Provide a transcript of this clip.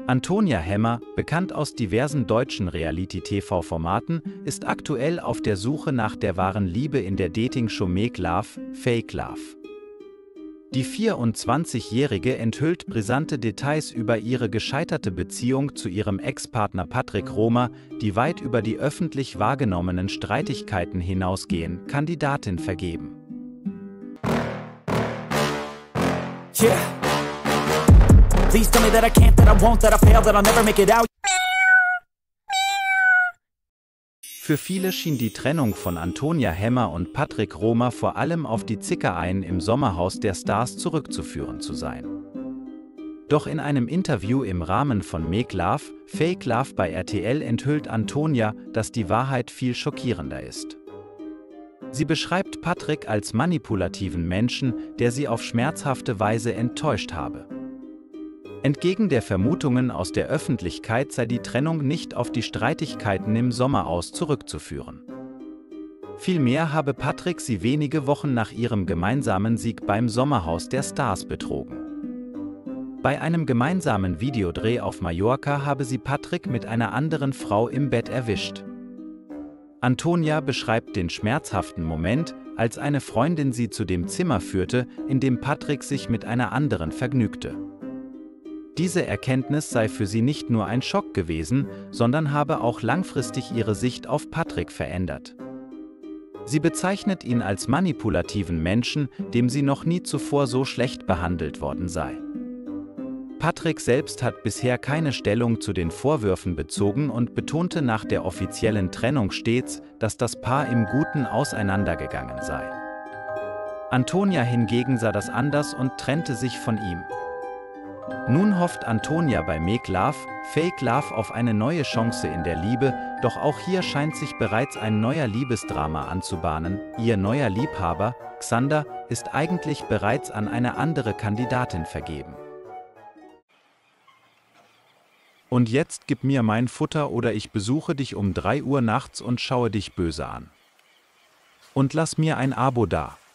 Antonia Hemmer, bekannt aus diversen deutschen Reality-TV-Formaten, ist aktuell auf der Suche nach der wahren Liebe in der Dating-Show Make Love, Fake Love. Die 24-Jährige enthüllt brisante Details über ihre gescheiterte Beziehung zu ihrem Ex-Partner Patrick Romer, die weit über die öffentlich wahrgenommenen Streitigkeiten hinausgehen, Kandidatin vergeben. Yeah. Please tell me that I can't, that I won't, that I fail, that I'll never make it out. Für viele schien die Trennung von Antonia Hemmer und Patrick Romer vor allem auf die Zickereien im Sommerhaus der Stars zurückzuführen zu sein. Doch in einem Interview im Rahmen von Make Love, Fake Love bei RTL enthüllt Antonia, dass die Wahrheit viel schockierender ist. Sie beschreibt Patrick als manipulativen Menschen, der sie auf schmerzhafte Weise enttäuscht habe. Entgegen der Vermutungen aus der Öffentlichkeit sei die Trennung nicht auf die Streitigkeiten im Sommerhaus zurückzuführen. Vielmehr habe Patrick sie wenige Wochen nach ihrem gemeinsamen Sieg beim Sommerhaus der Stars betrogen. Bei einem gemeinsamen Videodreh auf Mallorca habe sie Patrick mit einer anderen Frau im Bett erwischt. Antonia beschreibt den schmerzhaften Moment, als eine Freundin sie zu dem Zimmer führte, in dem Patrick sich mit einer anderen vergnügte. Diese Erkenntnis sei für sie nicht nur ein Schock gewesen, sondern habe auch langfristig ihre Sicht auf Patrick verändert. Sie bezeichnet ihn als manipulativen Menschen, dem sie noch nie zuvor so schlecht behandelt worden sei. Patrick selbst hat bisher keine Stellung zu den Vorwürfen bezogen und betonte nach der offiziellen Trennung stets, dass das Paar im Guten auseinandergegangen sei. Antonia hingegen sah das anders und trennte sich von ihm. Nun hofft Antonia bei Make Love, Fake Love auf eine neue Chance in der Liebe, doch auch hier scheint sich bereits ein neuer Liebesdrama anzubahnen. Ihr neuer Liebhaber, Xander, ist eigentlich bereits an eine andere Kandidatin vergeben. Und jetzt gib mir mein Futter oder ich besuche dich um 3 Uhr nachts und schaue dich böse an. Und lass mir ein Abo da.